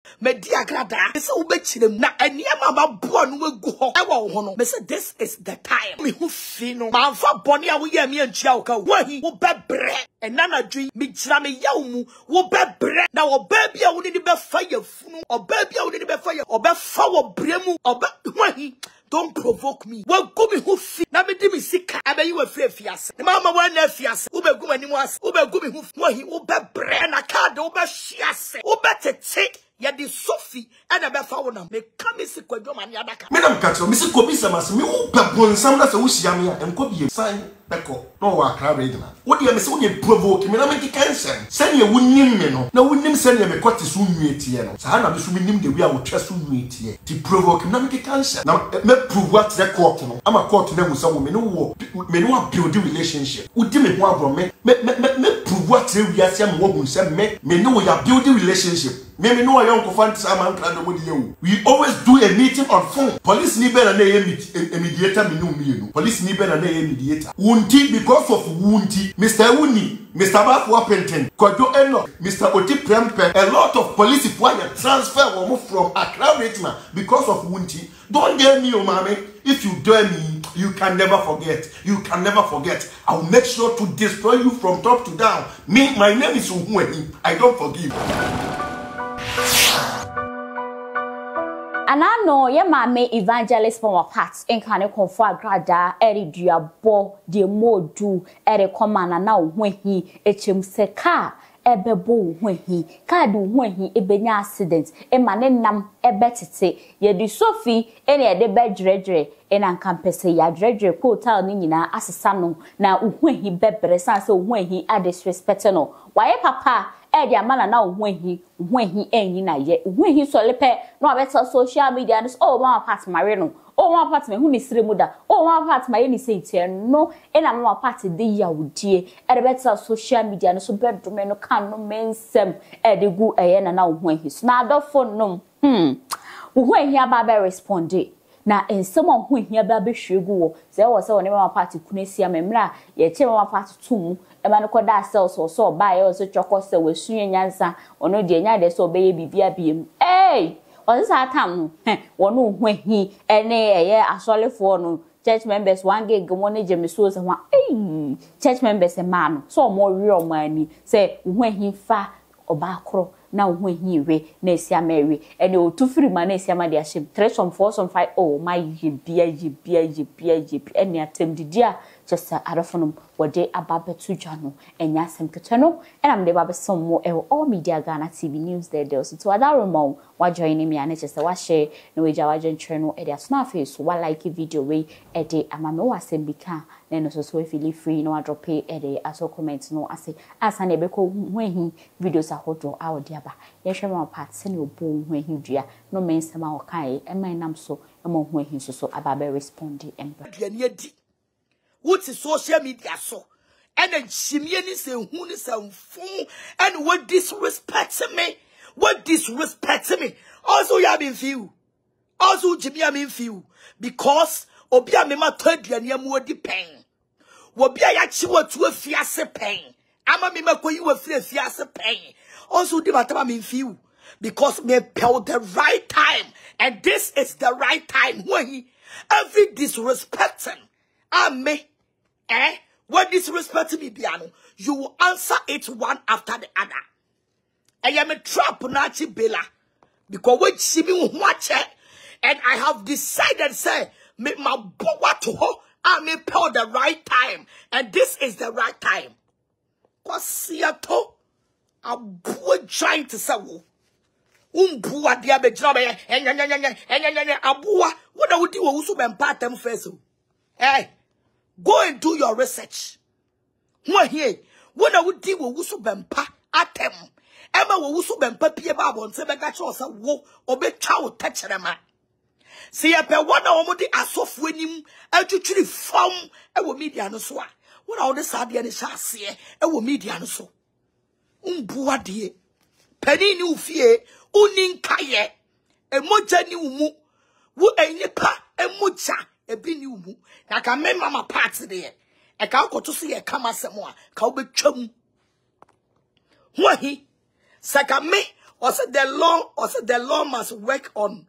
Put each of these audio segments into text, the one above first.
Me diagrada. Me say ubechirem na eniema ba boa no egu ho. Ewa wo ho no. Me say this is the time. Me hu fi no. Ma fa bone a wo ye me antua wo ka. Wo hi wo bebre. Enana dwi me gira me yaw mu. Wo bebre. Na wo ba bia wo ni be fa yafunu. Oba bia wo ni be fa ya. Oba fa wo bremu. Oba wo hi. Don't provoke me. What go me who fi na me di me sika abe you afre fiase. Na mama wa na fiase. Wo be gu manimu ase. Wo be gu me who wo hi wo be bre na card wo be hiase. Wo be tete ya di Sophie and be fa wo na me come si kwadwo mane adaka. Me nam catch me si ko bi samase me wo pe bonsam na se wo hia me a enko bi sign beko no wa kra regional. Wo de me se wo dey provoke me na me ki cancer. Say ye wonnim me no. Na wonnim say ye me kwate so nwetie no. Sa na me so nim de wi a wo twa so nwetie. Ti provoke me na me ki cancer. Na me prove what the court no. Ama court na musa wo me no build relationship. Wo di me ho abro me prove what the wi ase am wo hu say me no ya build relationship. Me no young fantasy am crowd mo di you. We always do a meeting on phone. Police ni be na mediator me no me no. Police ni be na mediator. Wunti because of Wunti, Mr. Wuni, Mr. Bafu Penten, Kodo Eno, Mr. Oti Prempe, a lot of police wire transfer from Accra Regional because of Wunti. Don't dare me, oh mommy. If you dare me, you can never forget. You can never forget. I'll make sure to destroy you from top to down. Me, my name is Uhueni. I don't forgive. And I know ye mame evangelist from our parts in can confirm grada eri duabo de modu eri komana na when he echem seka ebebo when he kadu when he ebenya accident e mane nam ebetete ye di Sophie ene e de bedredre en ankampese ya dredre ko hotel ni nyina asesa no na when he bebre san se when he disrespect no waye papa e dia mana na when he enyi na ye when he so lepe no abeta social media no oh mama part mare no oh mama part me hu ni sire muda oh mama part my ni say tie no e na mama part de ya wudie e de beta social media no so bedroom no kan no mensem e de gu eye na when he so na adofo no when he aba be respond na ensem on when he aba be hwegu wo se wo se woni mama part kunesia memra ye che mama part tum eba no koda cells so ba ye so choko se we sunye nyansa ono de nya de so be ye bibia biem on sa tam wono hwahi ene eye asolefo no church members one gig money jemeso se wa church members e ma no so mo wi o mani se hwahi fa oba akro na hwahi we na esia mawe ene otufiri ma na esia ma de ahyem 3 some 4 some 5 oh my ye bia ene atem didia just arafonum wode ababetu dwano enya semketeno enam de babesom mo all media Ghana TV news there so to other room wa join me ane just wa share no we jawa join channel e dey asna face wa like video we e dey amame wa sembika na no so feel free no drop e dey aso comment no ase asa na ebeko hwehi videos ahodo awode aba ye hwe ma part se ne obo hwehi dua no mensema o kai e man nam so e mo hwehi so ababe respond emba what is social media so and then chimie ni se hu ni se mfu and what disrespect me also you have been feel also jimmy am feel because obi a me ma to aduane am odi pen obi a ya chi watu afiase pen ama me ma koyi wa afiase pen also di matama me feel because me tell the right time and this is the right time when every disrespecting me what disrespect me biano you will answer it one after the other. I am a trap nachi bela because when she me watch it and I have decided say me my bowa to her I may tell the right time and this is the right time. Cause siato a boy trying to say Umbua dia be job abua what I would do also be part them first. Hey, go and do your research. What here? What I would do with also be atem. Emma will also be pie babo and say begacho wo obe chow touch them. See a pe one omodi asof wenim actually form e media no so. What all this idea ni shase e media no so. Umbua die. Penny ni ufie uninkaye emoja ni umu wo enyepa emoja ebi ni umu na ka me mama part there e ka akoto so ye kama semo a ka obetwam ho hi saka me Also the law must work on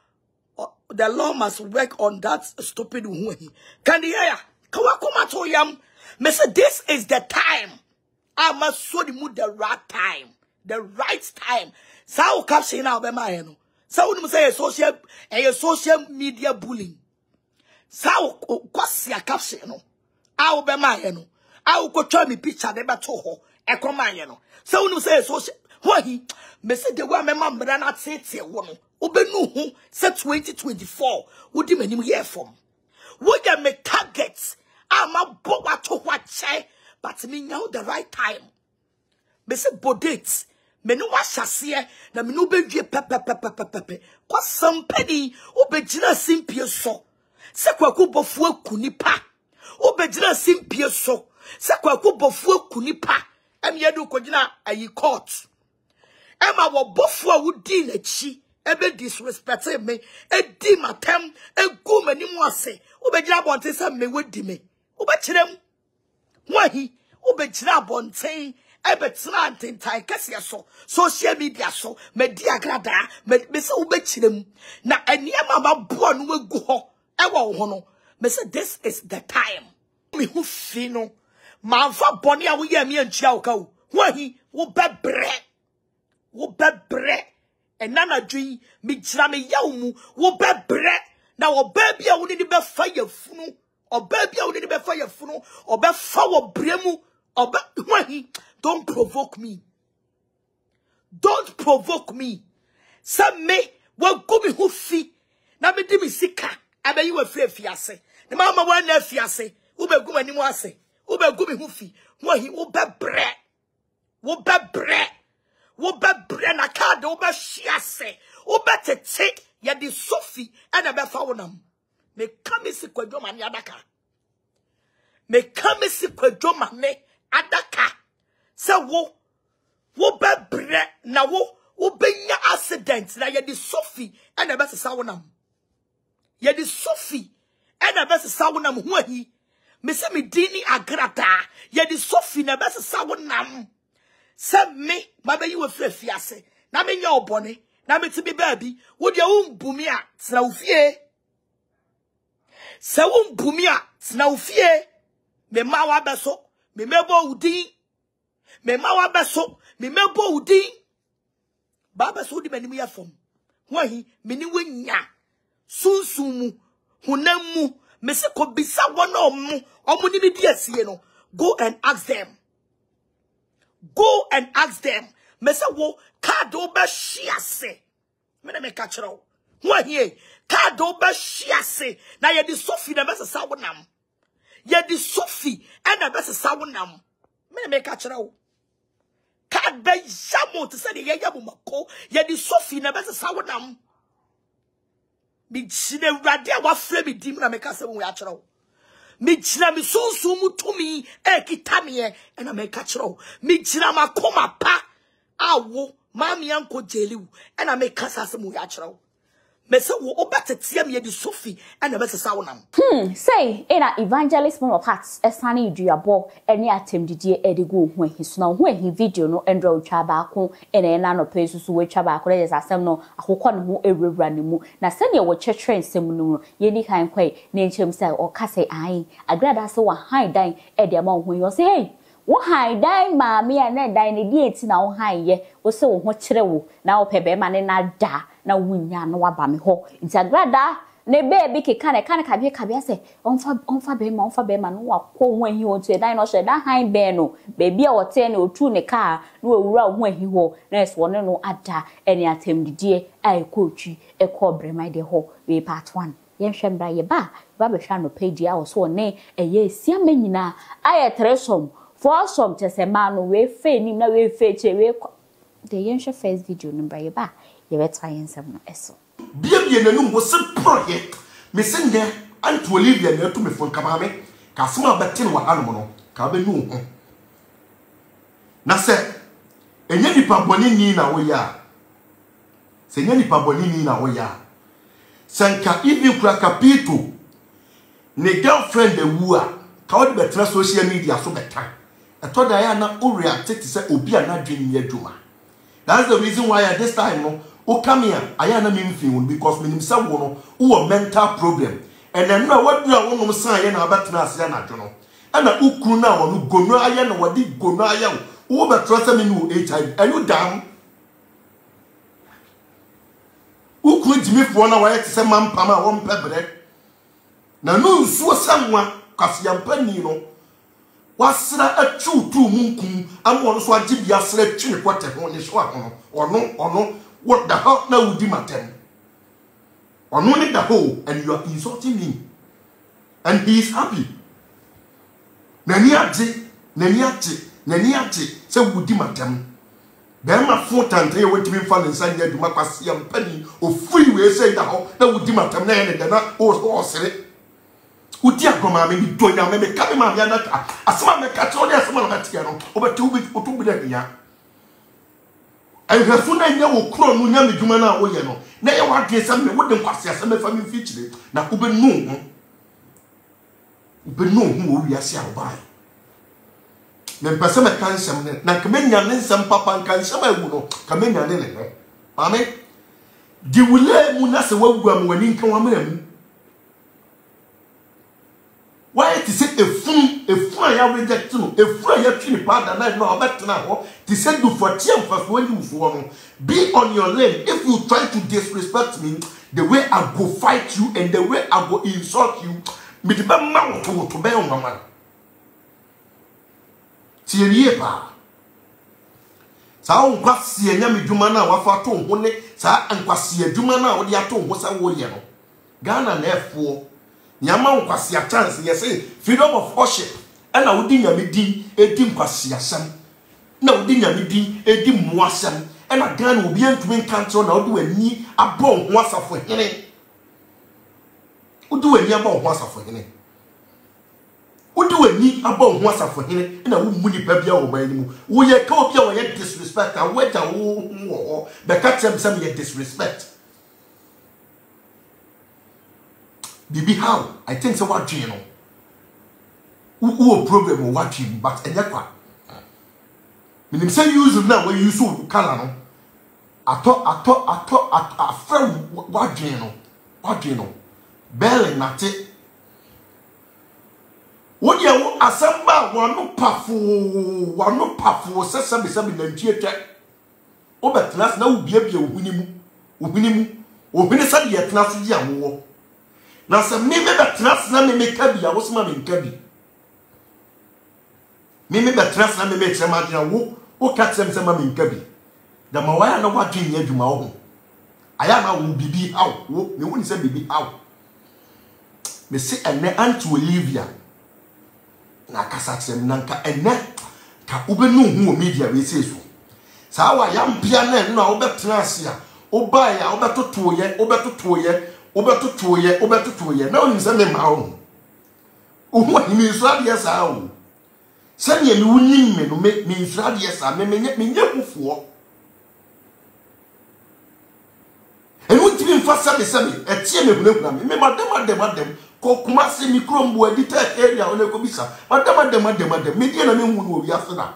that stupid woman. Can you hear? Kawakuma to yam. Me say this is the time. I must show the mood the right time. The right time. Sao caption now be my no. Sao you say social media bullying. Sao kwasia caption no. I be my no. I will go try me picture de beto ho. E come my no. Sao you say social why me say the way me mambra na tete wo no. Obenu ho say 2024. Wodi manim here from. Wo get me targets. I'm a bo wa to wache. But me now the right time. Me say bodate. Me no wa hyase na me no bedwie pepepepepepe. Kwa sampani obegyina simpie so. Se kwaku bofu aku nipa. Obegyina simpie so. Se kwaku bofu aku nipa. Em yedu kogina ayi court. Emma wo bofu a wudi na chi. Ebe disrespect me. E di matem. E gu mani mu ase. Obegyina bonte se me wedi me. Obekirem. Wahi. Obegyina bonte. Ebetina antentai kese so social media so media grada me se ubechirem na eniema maboa no egu ho ewo ho no me se this is the time me hu fi no manfa bone a wo ye me antua wo ka wo wahi wo bebre enana dwi me gira me yaw mu wo bebre na wo ba bia wo ni be fa yafunu oba bia wo ni be fa yafunu oba fa wo bremu oba wahi. Don't provoke me. Don't provoke me. Some me will go me who fee. Na me di mi sika. Abe you a free fiase. The mama wa na fiase. Ube go ani mo ase. Ube go me who fee. Wo hi ube bre. Wo be bre. Wo be bre na card ube shiase. Ube tete ya di Sophie and abe fa wonam. Me come si kwadwo mane adaka. Me come si kwadwo mane adaka. Se wo bebre na wo benya accident na ye di Sophie and the best sawonam. Ye di Sophie and the best sawonam ho ahi. Me se me dini agrata ye di Sophie na best sawonam. Se me ma be yi we fiase na me nya obone na me ti be baabi wo de umbumi a tena ofie. Se umbumi a tena ofie me ma wa beso me mebo udi. Me ma wa beso me mebo udi baba so di manim ya fom wahi me ni wanya sunsumu hunamu me se ko bisa wona omu ni di asie no go and ask them me se wo card oba shiase me na me ka kiro wahi card oba shiase na ye di Sophie na bese sawonam ye di Sophie and na bese sawonam me na me ka kiro Kad be jamo to say the yabu mako ye di Sophie na bese sawonam mi chine radia wa fre mi dim na me ka se wo ya kiro mi china mi sunsu mu tumi e kitame e na me ka kiro mi china makoma pa awo mami anko jeliu e na me ka sa se mu ya kiro me se wo obetetia me di Sophie e na bese sawonam say in a evangelist mom of hearts esane duabo eni atemdidie edigo ho ahiso na ho ahi video no endro utwa ba ko ene na no pesusu we twa ba ko le asem no akokọ no ho ewurawura ne mu na se ne wo chechre nsem no ye ni kan kwai na enchem say o ka say ai agrada se wa han dan e de ma ho yo say hey wo han dan ma me na dan ne di eti na wo han ye wo se wo ho kire wo na wo pebe ma ne na da na wunya no wa ba me ho nti agrada ne baby ke kan kabia se onfa be ma no wa ko ho ahi ho to dan no hye da han be no baby a wote ne otu ne car no owura ho ahi ho na eso ne no ada ene atemdidie ai kootwi e ko brema de ho we part 1 yen hwembra ye ba be hwa no page a wo so ne eye sia manyina aye tresom for some tese ma no we fe nim na we fe che we de yen hwe first video number ye ba ye betwa yen sem no eso Bia nanum wo se proye me sende anto Olivia na to me fon kabame ka sema betin wa hanom no ka be nu ho na se enye nipa boni ni na wo ya se enye nipa boni ni na wo ya sanka even kura kapito ne girlfriend ewu a ka wo betra social media so betan eto da ya na o react te se obi a na dwene ni adwuma That's the reason why at this time, no, oh come here, I am not mean because me himself who a mental problem. And then now what do I want to say? And I bet nas yana jono. And I ukuna or who go no ayan or what did go no ayan. Who but trust me no HIV. And you damn. Who could me for 1 hour to say man pama 1 pepper? Now no so someone cause yam penny no. What's that a true munkum? I'm one so I did yesterday chin quarter on this one or no, what the hell now would matter? Or no need the whole, and you are insulting me. And he is happy. Naniati, say would matter. Then my 4 times they went to be found inside there to make us see a penny or free way say that would matter. Then not all say. Utia goma me donya me ka me ma ya na asema me ka cho dey asema na tie no obetu bi dey ya ayhafu na nya wo kro no nya medwuma na wo ye no na ye wa dwe sam me wo de kwase asema fa me fichire na ubenu wo wi ase abai me mpese me kan sem ne na ka me nya ne nsem papa kan sem awu no ka me nya ne ne amen di wule mu na se wawu am wani nkan wa mu. Why it is a fool ya reject no a fool ya twini partner na no obetna ho to say do for team first when you for be on your lane. If you try to disrespect me the way I go fight you and the way I go insult you me the man to be on mama tiye pa sa on kwase anya medwuma na wafa to ho ne sa ankwase adwuma na wo de ato ho sa wo ye no Ghana na efo Nyama nkwasi a chance say freedom of worship and na wodi nyame din edi nkwasi asem na wodi nyame din edi muasem and na Ghana obi antumi kanto na wodi wani abon ho asafo hene wodi wani abon ho asafo hene wodi wani abon ho asafo hene na wo mu nipa bia wo ban ni mu wo ye ka obi a wo ye disrespect a weda wo be ka tem sem ye disrespect. Bibi how I think so what you know who problem or what you but and yakwa meaning say use now when you so color no I friend what you know belly not it what you asamba one no pafu sabi na ntieta obetnas na ubiabia ohunimu sabi yetna so dia wo. Na se me betras na me kabi a wo sema me kabi me betras na me chema dia wo ka tem sema me kabi da ma waya na wadwen ya dwuma wo aya na wo bibi aw wo me woni se bibi aw me se ene anti Olivia na kasa tem na nka ene ka ubenu hu media we se so sa wa ya mpia na wo betras a wo ba ya wo betoto ye Obetotoye na oni se me ma ho ohu ni Israel yes a o se ne me wuni me no me Israel yes a me nya kufuo enu tibi mfasa be se me etie me hunahuna me madem ko kuma se mikrombu edita area ole ko bisa madem me die na me hu no obi afena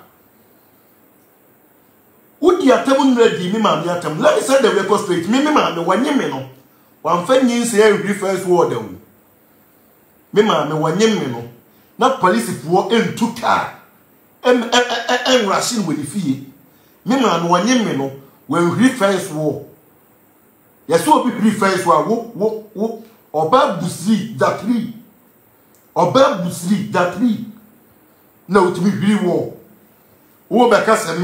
udi atem nredi me ma me atem let me say the record straight me ma me wanye me no one fanyin say every first word them. Me ma me wanyem me no. Na police for entu car. Rushing with the fee. Me ma me wanyem me no. When we first war. Yes so be first war wo oba busri that three. Oba busri that three. Na utimi hiri war. Wo be ka se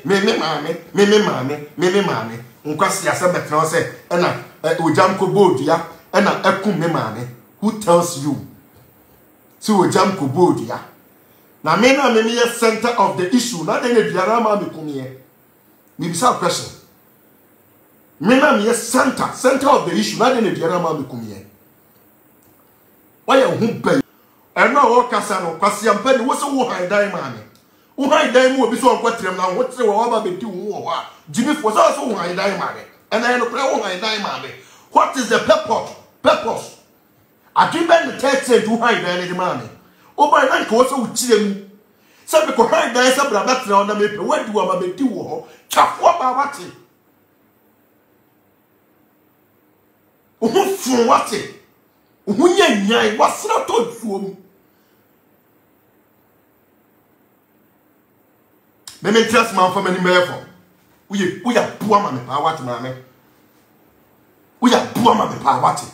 me maame. Nkwasi asa betra say na ojamko bodia na ekum me maame. Who tells you? So ojamko bodia. Na me na me center of the issue. Na dey biara ma me kumie. Me bisa question. Me na me center of the issue. Na dey biara ma me kumie. Why you hu pay? E na wo kasa no kwasi ampa ni wo se wo han dan maame. Wo han dan mu obi so onkotrem na wo tere wo ba beti wo ho a. Jimmy for so wo han dan maame. And I know wo han dan maame. What is the purpose? I give them the text to hide any money. Oh, by night, also with Chim. Say because hide there say bra bet na ona me pe wadi wo ma be di wo ho twafo ba wate ohu fun wate ohu nyanyan wasra to duom me trust man for many mefo we ya bua ma me pa wate ma me we ya bua ma me pa wate.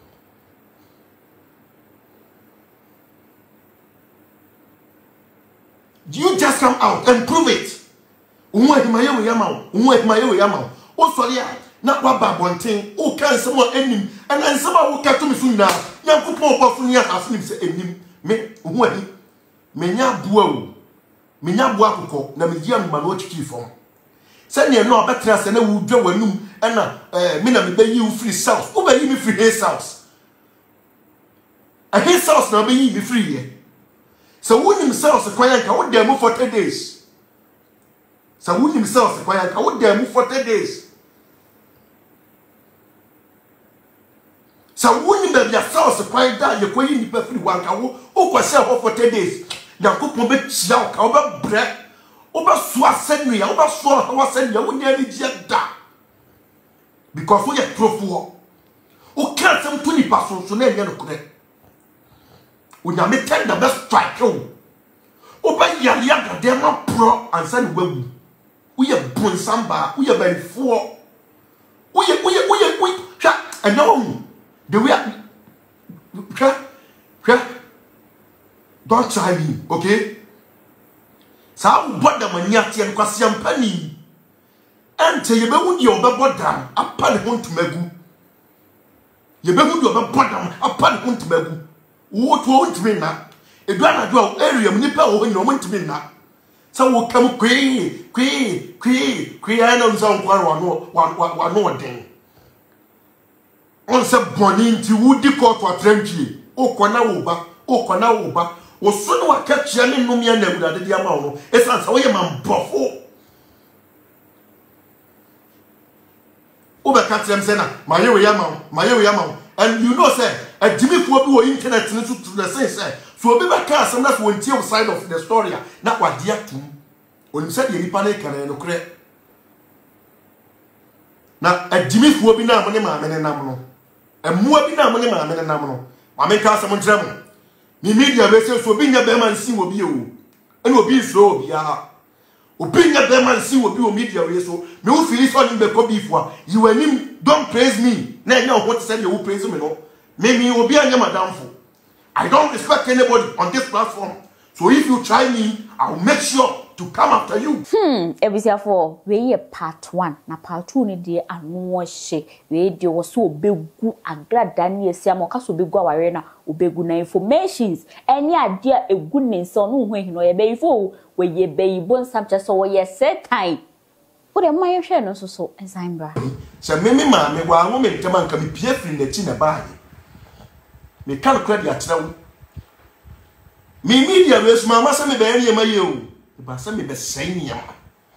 You just come out and prove it. Unwa himaye we yama. O sorry na kwa babonten. O kan someone enim. And then someone who to me soon now. Yankopon ko so nya asem se enim. Me unwa hi. Menya bua o. Menya bua kokko na me dia ma no chichi fom. Se ne no obetra se na wu dwa wanum na me na me be yi free south. O be yi me free hay south. A hay south na be yi me free here. So who himself is quiet, I would dare for 10 days. So who himself is quiet, I would dare for 10 days. So who you be yourself is quiet down, you're going to be perfectly one cow, who was self for 10 days. Now, cook will be shout, over bread, over swat send me, over swat, I was sending you, would nearly jet that. Because we are proof war. Who can't some 20% so never correct. We are making the best strike. Oba yalia they are not pro and send webu. We are born samba. We are very four. We and no. The way don't try me, okay? So I bought the money at the question penny. And tell you about your bottom. I put it on to Megu. You better do a bottom. I put it on to Megu. What won't mean now? A grand area, Nipper, when you want to be now. So will come quay, I know some one more thing. On some bonnie to woody court or trendy, O Kona, or soon what catch Yanni Numia Nebula de Diamano, as answer way man buffo. Over Catsiam Sena, my Yama, and you know, sir, a Jimmy for internet to the same, so be back cast and that's one side of the story. Not what dear to when you said you panic and credit. Now, a Jimmy for be now money, man, and namno. And more be now money, man, and namno. I make us some trouble. Me media vessels will be your bearman see will be you. And will be so, yeah. Opinion bearman see will be your media vessel. No Phyllis on the copy for you and him. Don't praise me. Now, what said you will praise me? No, maybe you will be a madam for. I don't respect anybody on this platform. So if you try me, I'll make sure to come after you. Ebisiafo, we part 1. Na part 2 ni de anu she. We de wo so obegu agrada ni esiamo ka so obegu aware na obegu na informations. Eni ade egu ne nso no hu ehi no ye be ifo we ye be ibon samche so we ye set time. Wo de maye hwe no so ensambra. Se me wa wo me ntama nka me pie firi na chi na baaye. Me calculate ya trawo. Me media we so mama se me be ene ma ye o. Ba se me be sai ni yama.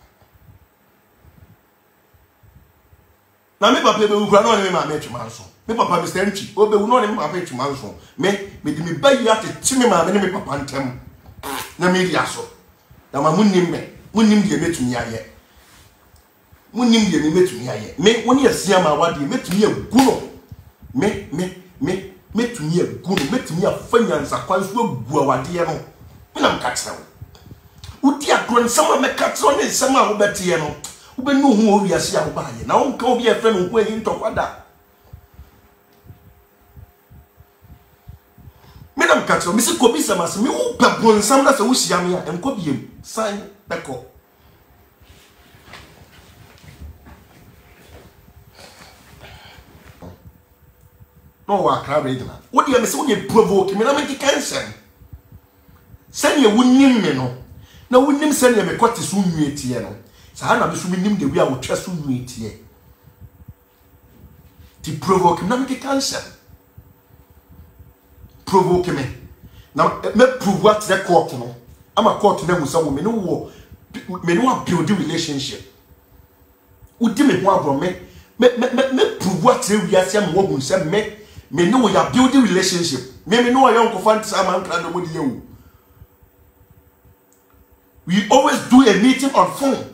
Na me papa be ukura no ne me ma me twuma nso. Me papa me stanchi, o be wu no ne me papa twuma nso. Me di me ba yi ate ti me ma me ne me papa ntem. Na media so. Na ma munnim die metumi aye. Munim ye metumi aye. Me woni asia ma wade metumi agu no. Metumi agu no, metumi afanya nzakwanso agu awade ye no. Na mkatira wo. Udi akron sama mekatira ne sama wo betie no. Wo be no hu owi asia wo ba ye. Na wo nka obi e fe no hu eyi ntokwada. Me na mkatira me se kobi sama se me wo pe bonsam na se wo hia me a enko biem san beko. No wa crab regular. What do you say when you provoke me na make cancer? Send you wunnim me no. Na wunnim send you me kwate so nwietie no. Sa na be so nim de wi a wo twa so nwietie. Ti provoke me na make cancer. Provoke me. Now me prove what the court no. I'm a court na musa wo me no build the relationship. Udi me ho abro me prove what the wi ase am wo hu se me know we are building relationship. Me know I young fan sama nkra no mudi yewu. We always do a meeting on phone.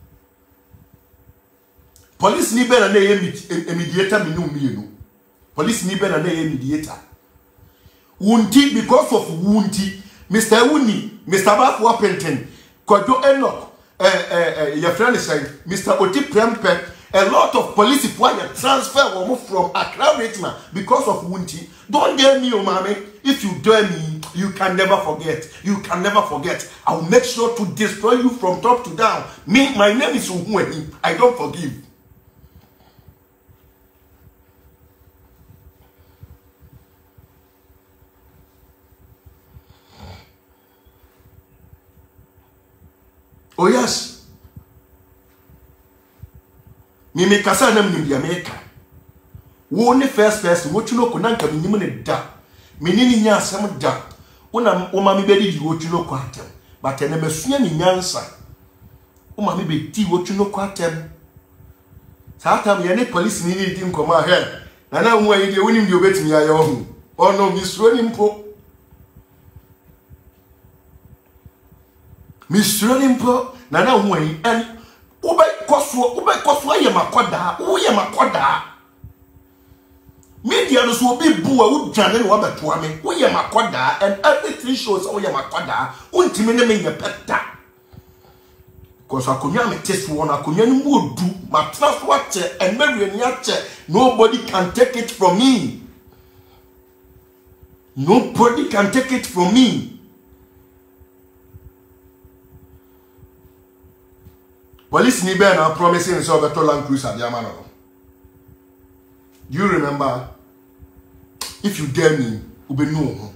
Police ni bena na mediator me. Police ni bena na mediator. Wunti, because of Wunti, Mr. Wuni, Mr. Bafu Wapenten, Kojo Enoch, your friend is saying, Mr. Oti Prempe, a lot of police transfer from Accra Richmond because of Wunti. Don't dare me, oh mommy. If you dare me, you can never forget. You can never forget. I will make sure to destroy you from top to down. Me, my name is Uhweni. I don't forgive. Oh yes. Me make kasa na mnimbi America. Wo ne first person wo chuno ko nanka minim ne da. Me ni nya asem da. Una wo ma me bedi wo chuno ko atem. But ene mesua ni nyansa. Wo ma me bedi wo chuno ko atem. Sa atam ye ne police ni di nkoma he. Na na wo ayi de wonim de obetimi aye ho. Ono mi suro ni mpo. Mr. Limpo, Nana Way, and Ube Koswa Yamakoda, Uyamakoda. Medians will be boo, would channel one to me, Uyamakoda, and everything shows Uyamakoda, Untimini your pet. Because I could not test one, I could not do my trust watcher and Marian Yacher. Nobody can take it from me. Nobody can take it from me. Police ni ben are promising so better Land Cruiser Diamano. Do you remember? If you dare me, ube no.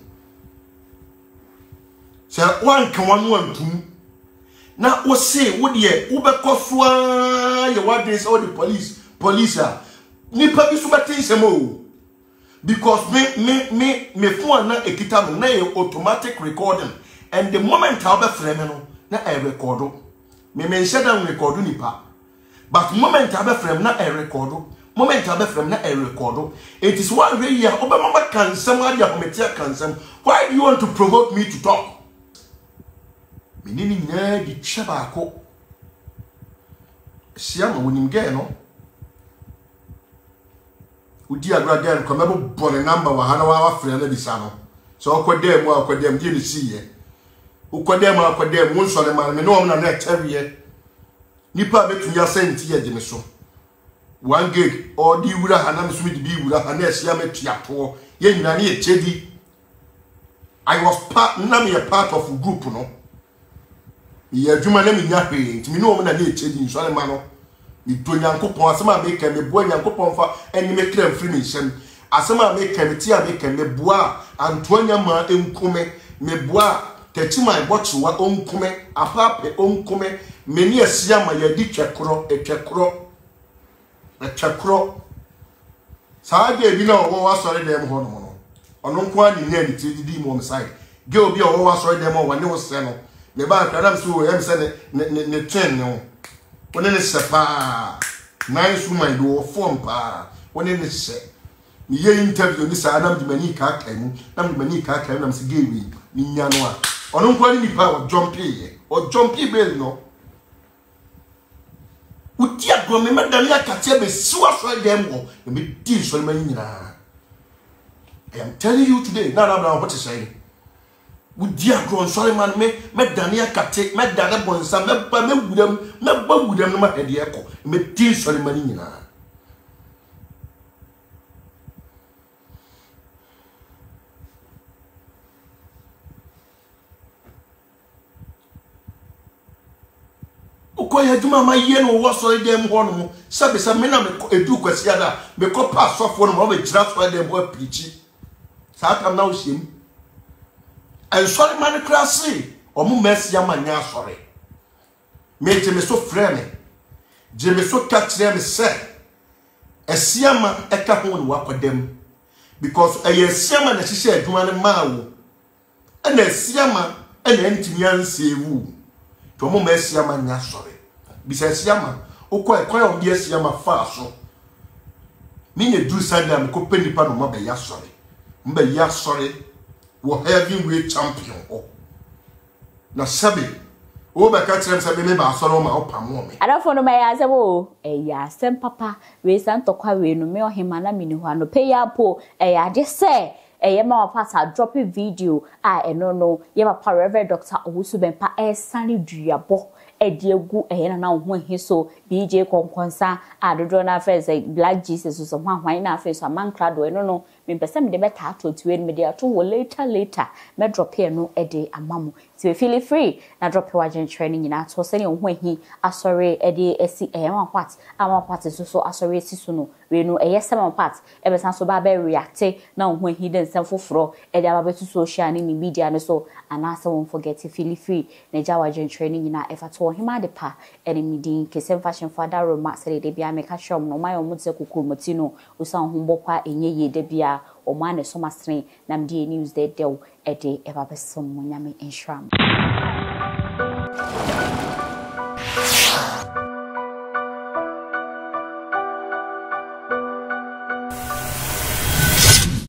Say one can one two. Now what say what ye ube koswa ye what they all the police are. Nipa bi suba tin semo. Because me phone na ekita me na automatic recording, and the moment I be frame no na I record. Me mention down record nipa. But moment I be frame na I record. Moment I be frame na I record. It is one way here. Oba mama can someone ya kometia can some. Why do you want to provoke me to talk? Me nini nya di chaba ko. Siama wonimge no. Udi agrada en komebo bone number wa hana wa frame na bisa no. So okodem wa okodem di ni siye. Ukodem akodem won so le man me no na na teriye nipa betu ya senti ye de so 1 gig or di wura hanam so di bi wura hana esia metuato ye nyina ne echedi. I was part of group no ye adwuma na me nya hwe ntimi no na ne echedi so le man no mi do Nyankopon asema me ka me bo Nyankopon fa eni me kra mfiri me hyem asema me ka me ti a me ka me boa antoanya ma enkume me boa Techima watch wa onkume apape onkume meni asia ma yadi twekro etwekro saade bi na wo wasore dem ho no ono nko ani ne ani tididi mo side ge obi o wasore dem o wane wo se no me ba kradam so em se ne tren no woni ne sepa nice woman do form pa woni ne se ni ye interview ni sa adam di mani ka kan nam di mani ka kan nam se ge wi ni nya no a ono nkwani ni pa o jumpy bell no uti agro me madam ya katia be siwa so dem go me di so le nyina. I am telling you today na what is saying uti agro so le man me madam ya katia me dane bonsa me ba wudam no ma hede e ko me di so le nyina. Ukoya juma ma ye no wo so dem ho no sabe me na me edu kwasi ada me ko pa sofo no mo be gira so dem ho apichi sa kam na o hiem en sorry man krasi o mu mesi amanya sorry me je me so frame je me so katre me se esiama eka ho no wakodem because esiama na hihye adwuma ne ma wo na esiama na ntimi ansewu to mo mesi amanya sorry bisa esiama okwa obi esiama fa so me ne du sanda me ko penipa no ma be ya sorry mbe ya sorry wo heavyweight champion o na sabe o be ka kire se me ba so no ma opamo me adafo no me ya se wo ya sem papa we san tokwa we no me ohima na mini ho ano pe ya po ya de se ma papa drop video eno no ye papa Reverend Dr. Owusu Bempa sane duabo ediegu na ho hi so BJ konkonsa adodo na face Black Jesus so hwan na face amankrado eno no me pesem de beta atotuwe me de ato wo later me drop here no ede amamo so feel free na drop your agent training nyina to se ne ho hi asori ede esi ama part so asori esi so no we no some part e be san so ba be react na ho hi den sem foforo ede aba betu social ni media no so anasa won't forget to feel free na jawa agent training nyina e fa to hima de pa ene midin kesem fashion father Roma se de bia me ka shom no mai omutse kukurumoti no usan ho bokwa enye ye de bia o man so masre nam die news de del ede eba besom nyame enshram